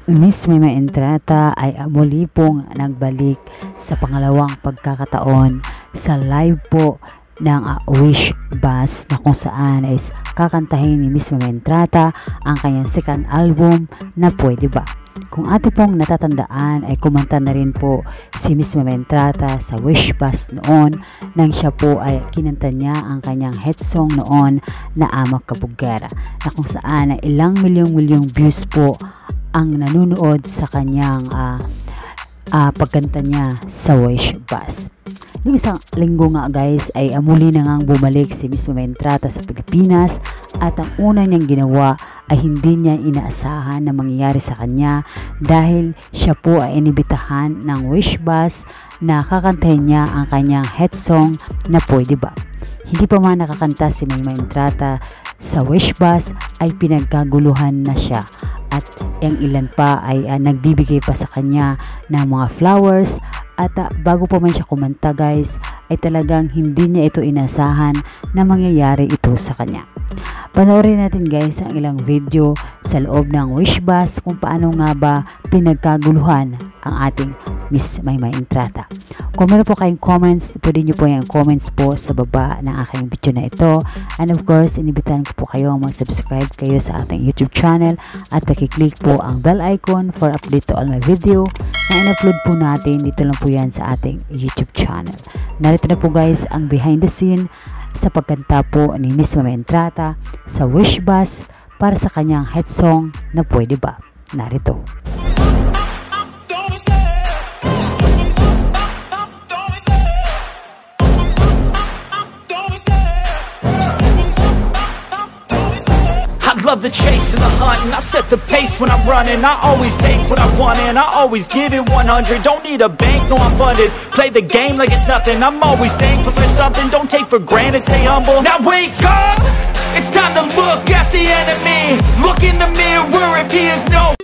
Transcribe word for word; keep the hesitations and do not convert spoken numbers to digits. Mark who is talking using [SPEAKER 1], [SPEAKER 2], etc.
[SPEAKER 1] Miss Maymay Entrata ay muli pong nagbalik sa pangalawang pagkakataon sa live po ng uh, Wish Bus na kung saan is kakantahin ni Miss Maymay Entrata ang kanyang second album na Pwede Ba. Kung ate pong natatandaan ay kumanta na rin po si Miss Maymay Entrata sa Wish Bus noon nang siya po ay kinanta niya ang kanyang hit song noon na Amak Kabugera, na kung saan ay ilang milyong-milyong views po ang nanonood sa kanyang uh, uh, pagkanta niya sa Wish Bus. Noong isang linggo nga guys ay uh, muli na ngang bumalik si Miss Maymay Entrata sa Pilipinas, at ang una niyang ginawa ay hindi niya inaasahan na mangyayari sa kanya dahil siya po ay inibitahan ng Wish Bus na kakantahin niya ang kanyang hit song na Pwede Ba. Hindi pa man nakakanta si Maymay Entrata sa Wish Bus ay pinagkaguluhan na siya, at yung ilan pa ay uh, nagbibigay pa sa kanya ng mga flowers, at uh, bago pa man siya kumanta guys ay talagang hindi niya ito inasahan na mangyayari ito sa kanya. Panoorin natin guys ang ilang video sa loob ng Wish Bus kung paano nga ba pinagkaguluhan ang ating Miss Maymay Entrata. Kung meron po kayong comments, pwede nyo po yung comments po sa baba ng aking video na ito. And of course, inibitahan ko po kayo mag-subscribe kayo sa ating YouTube channel at pakiclick po ang bell icon for update to all my video na in-upload po natin. Dito lang po yan sa ating YouTube channel. Narito na po guys ang behind the scene sa pagkanta po ni Miss Maymay Entrata sa Wish Bus para sa kanyang hit song na Pwede Ba. Narito.
[SPEAKER 2] Love the chase and the hunt, and I set the pace when I'm running. I always take what I want and I always give it one hundred. Don't need a bank, no I'm funded. Play the game like it's nothing. I'm always thankful for something. Don't take for granted, stay humble. Now wake up, it's time to look at the enemy. Look in the mirror if he is no